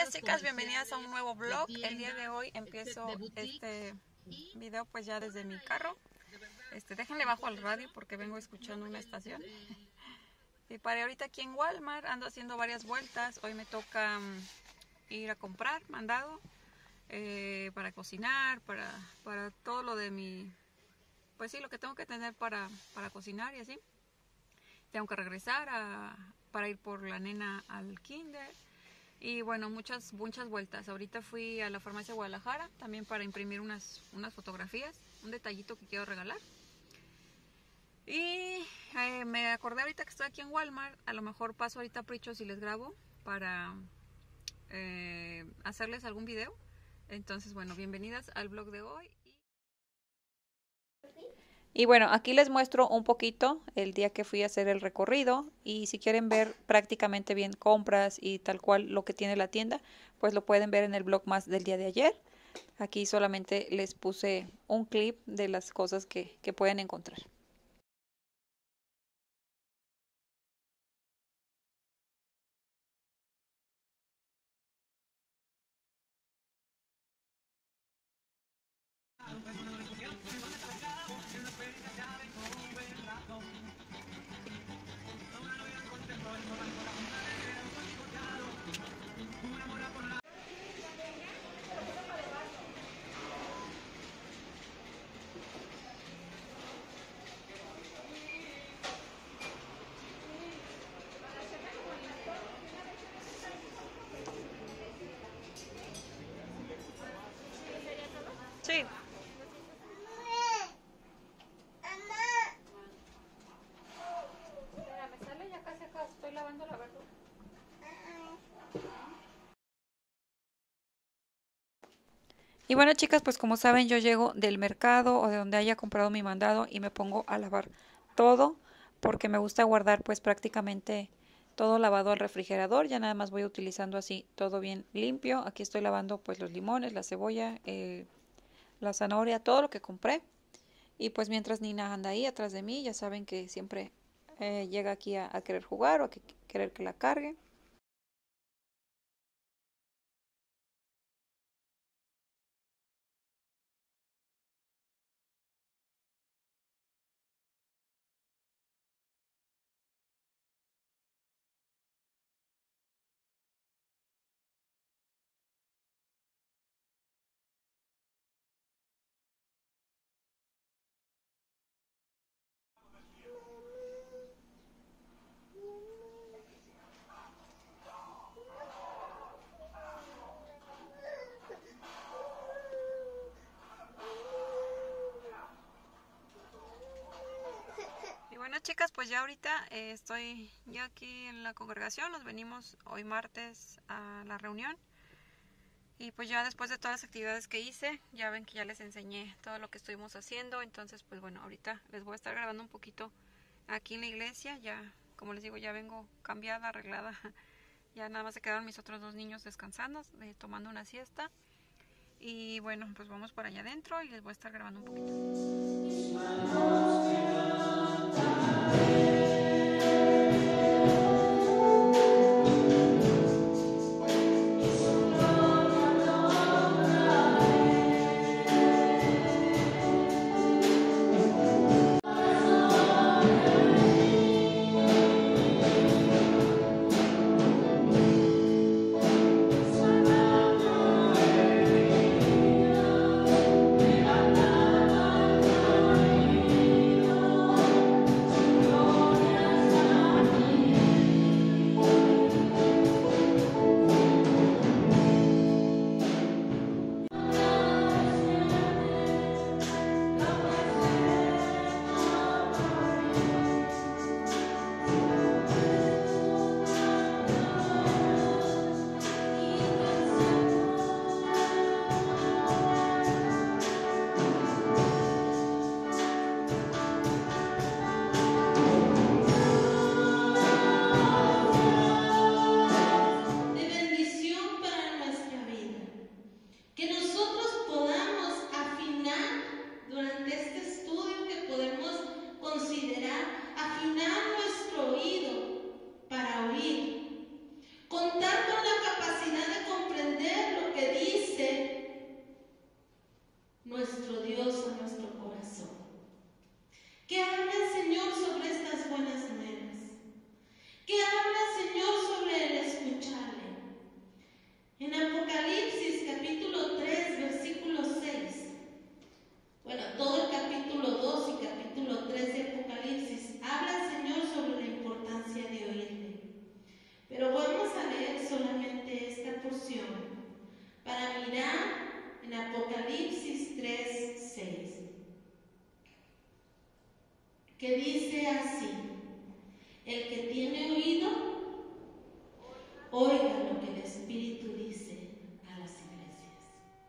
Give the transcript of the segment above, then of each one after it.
Hola chicas, bienvenidas a un nuevo vlog. El día de hoy empiezo este video pues ya desde mi carro. Déjenle bajo al radio porque vengo escuchando una estación. Y paré ahorita aquí en Walmart, ando haciendo varias vueltas. Hoy me toca ir a comprar mandado para cocinar, para todo lo de mi, pues sí, lo que tengo que tener para cocinar y así. Tengo que regresar para ir por la nena al kinder. Y bueno, muchas vueltas. Ahorita fui a la farmacia Guadalajara también para imprimir unas fotografías, un detallito que quiero regalar. Y me acordé ahorita que estoy aquí en Walmart, a lo mejor paso ahorita a Prichos y les grabo para hacerles algún video. Entonces bueno, bienvenidas al vlog de hoy. Y bueno, aquí les muestro un poquito el día que fui a hacer el recorrido, y si quieren ver prácticamente bien compras y tal cual lo que tiene la tienda, pues lo pueden ver en el vlog más del día de ayer. Aquí solamente les puse un clip de las cosas que pueden encontrar. Sí. Me sale ya casi acá, estoy lavando la verdura. Y bueno chicas, pues como saben yo llego del mercado o de donde haya comprado mi mandado y me pongo a lavar todo porque me gusta guardar pues prácticamente todo lavado al refrigerador. Ya nada más voy utilizando así todo bien limpio. Aquí estoy lavando pues los limones, la cebolla, la zanahoria, todo lo que compré. Y pues mientras Nina anda ahí atrás de mí, ya saben que siempre llega aquí a querer jugar o a querer que la cargue. Bueno chicas, pues ya ahorita estoy ya aquí en la congregación. Nos venimos hoy martes a la reunión. Y pues ya después de todas las actividades que hice, ya ven que ya les enseñé todo lo que estuvimos haciendo. Entonces pues bueno, ahorita les voy a estar grabando un poquito aquí en la iglesia. Ya, como les digo, ya vengo cambiada, arreglada. Ya nada más se quedaron mis otros dos niños descansando, tomando una siesta. Y bueno, pues vamos por allá adentro y les voy a estar grabando un poquito. que dice así: el que tiene oído, oiga lo que el Espíritu dice a las iglesias.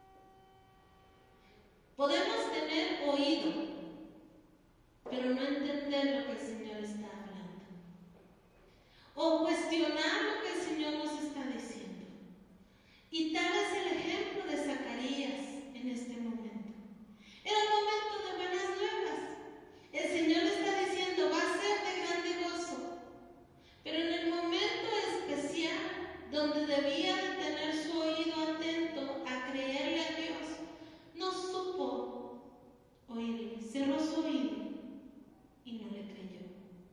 Podemos tener oído, pero no entender lo que el Señor está hablando, o cuestionar lo que el Señor nos está diciendo. Y tal es el ejemplo de Zacarías en este momento. Era un momento de buenas nuevas. El Señor está diciendo: va a ser de grande gozo. Pero en el momento especial donde debía de tener su oído atento a creerle a Dios, no supo oírle, cerró su oído y no le creyó.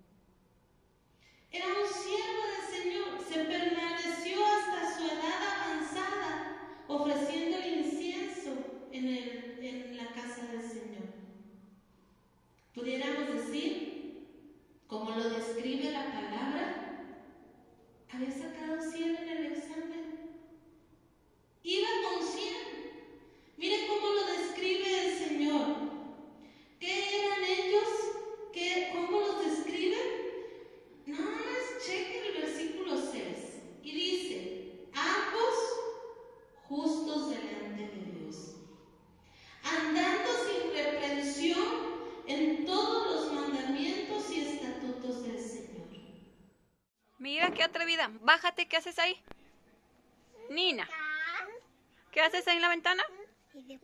Era un siervo del Señor, se permaneció hasta su edad avanzada ofreciendo el incienso en la casa del Señor. Pudiéramos decir, como lo describe la palabra, había sacado 100 en el examen. Iba con 100. Mire cómo lo describe el Señor. ¿Qué eran ellos? ¿Cómo los describe? Nada más cheque el versículo 6 y dice: ambos justos delante de Dios, andando sin reprensión en todos los mandamientos y estatutos del Señor. Mira qué atrevida. Bájate, ¿qué haces ahí? Nina, ¿qué haces ahí en la ventana? Nina,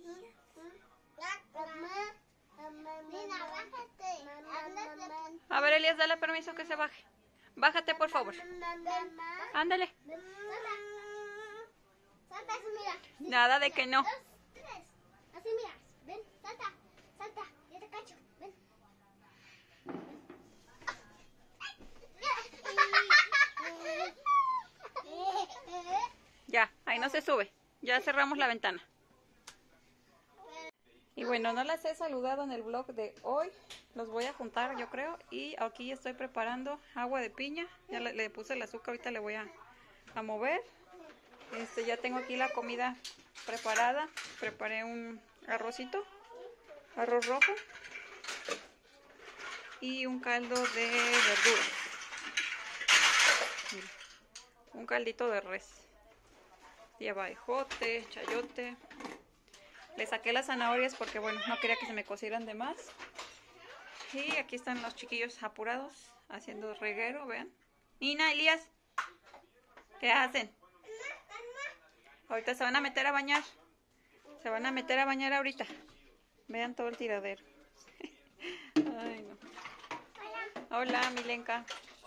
bájate. A ver, Elías, dale permiso que se baje. Bájate, por favor. Ándale. Salta, así mira. Nada de que no. 2, 3. Así mira. Ven, salta, salta. Ya te cacho. Ven. Ya, ahí no se sube. Ya cerramos la ventana. Y bueno, no las he saludado en el vlog de hoy. Los voy a juntar, yo creo. Y aquí estoy preparando agua de piña. Ya le puse el azúcar, ahorita le voy a mover. Ya tengo aquí la comida preparada. Preparé un arrocito, arroz rojo. Y un caldo de verduras. Mira, un caldito de res. Lleva ejote, chayote. Le saqué las zanahorias porque, bueno, no quería que se me cocieran de más. Y aquí están los chiquillos apurados, haciendo reguero, vean. Nina, Elías, ¿qué hacen? Ahorita se van a meter a bañar. Se van a meter a bañar ahorita. Vean todo el tiradero. Ay, no. Hola, Milenka.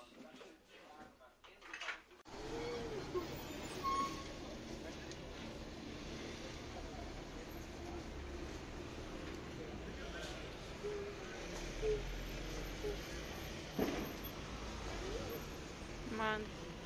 Man.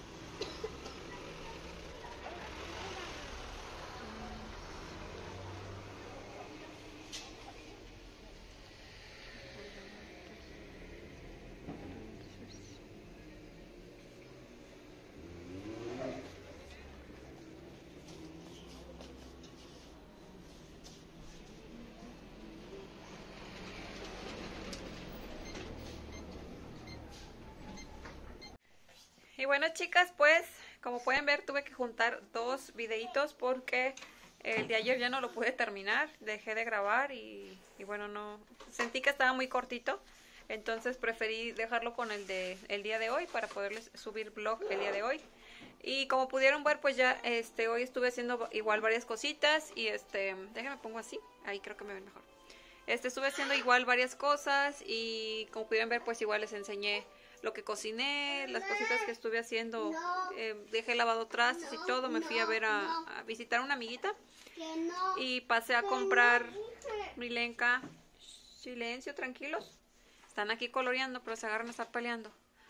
Y bueno, chicas, pues como pueden ver tuve que juntar 2 videitos porque el de ayer ya no lo pude terminar, dejé de grabar y bueno, no sentí que estaba muy cortito, entonces preferí dejarlo con el día de hoy para poderles subir vlog el día de hoy. Y como pudieron ver, pues ya hoy estuve haciendo igual varias cositas y déjenme pongo así, ahí creo que me ven mejor. Estuve haciendo igual varias cosas y como pudieron ver, pues igual les enseñé lo que cociné, las cositas que estuve haciendo, dejé lavado trastes y todo, me fui a ver a visitar a una amiguita y pasé a comprar. Milenka, silencio, tranquilos, están aquí coloreando pero se agarran a estar peleando.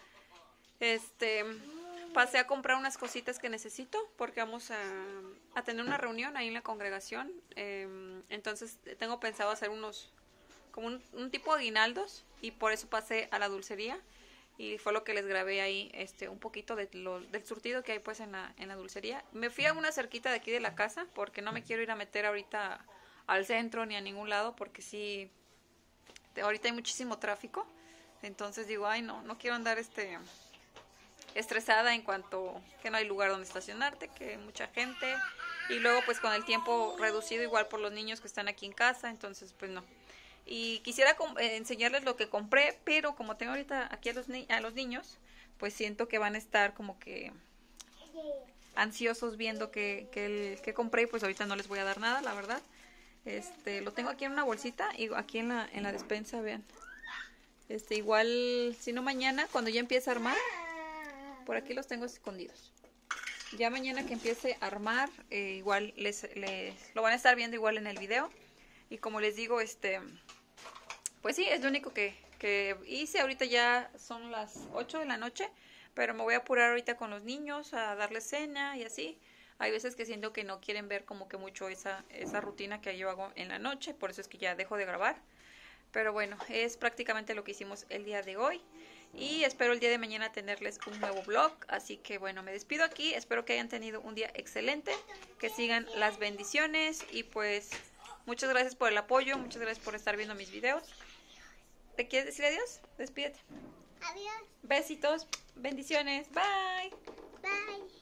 Pasé a comprar unas cositas que necesito porque vamos a tener una reunión ahí en la congregación, entonces tengo pensado hacer unos como un tipo de aguinaldos y por eso pasé a la dulcería. Y fue lo que les grabé ahí, un poquito del surtido que hay pues en la dulcería. Me fui a una cerquita de aquí de la casa porque no me quiero ir a meter ahorita al centro ni a ningún lado porque sí, ahorita hay muchísimo tráfico. Entonces digo, ay no quiero andar estresada en cuanto que no hay lugar donde estacionarte, que hay mucha gente, y luego pues con el tiempo reducido igual por los niños que están aquí en casa, entonces pues no. Y quisiera enseñarles lo que compré, pero como tengo ahorita aquí a los niños, pues siento que van a estar como que ansiosos viendo que compré, y pues ahorita no les voy a dar nada, la verdad. Lo tengo aquí en una bolsita y aquí en la despensa, vean. Igual, si no mañana, cuando ya empiece a armar, por aquí los tengo escondidos. Ya mañana que empiece a armar, igual les lo van a estar viendo igual en el video. Y como les digo, pues sí, es lo único que hice. Ahorita ya son las 8 de la noche, pero me voy a apurar ahorita con los niños a darles cena y así. Hay veces que siento que no quieren ver como que mucho esa rutina que yo hago en la noche, por eso es que ya dejo de grabar. Pero bueno, es prácticamente lo que hicimos el día de hoy. Y espero el día de mañana tenerles un nuevo vlog. Así que bueno, me despido aquí. Espero que hayan tenido un día excelente. Que sigan las bendiciones. Y pues muchas gracias por el apoyo. Muchas gracias por estar viendo mis videos. ¿Te quieres decir adiós? Despídete. Adiós. Besitos. Bendiciones. Bye. Bye.